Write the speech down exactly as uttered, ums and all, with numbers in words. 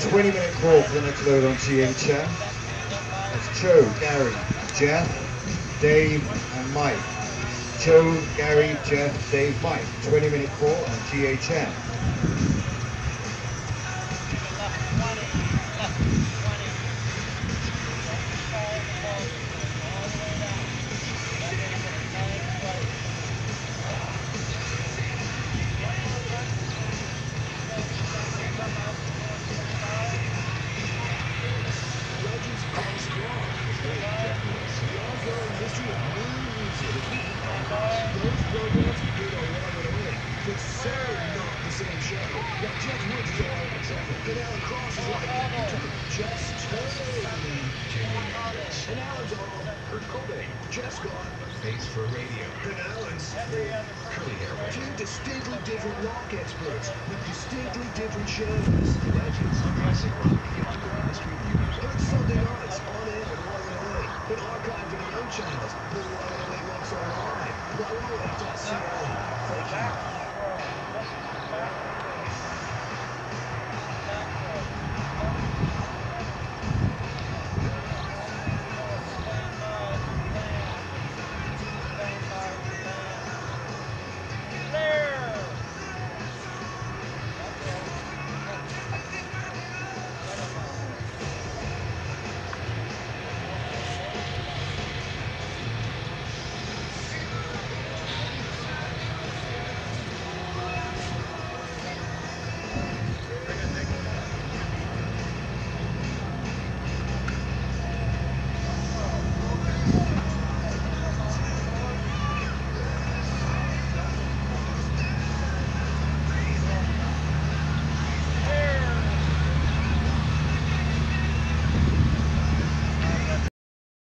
twenty minute crawl for the next load on T H M. That's Joe, Gary, Jeff, Dave and Mike. Joe, Gary, Jeff, Dave, Mike. twenty minute crawl on T H M. Thanks for radio. And Alan's curly hair. Two distinctly different rock experts with distinctly different shows. Legends of classic rock beyond the mainstream universe. Heard Sunday nights on air at Y one oh eight. Been archived in our own channels. The Y one oh eight Rocks Online. Y one oh eight dot C A. Thank you.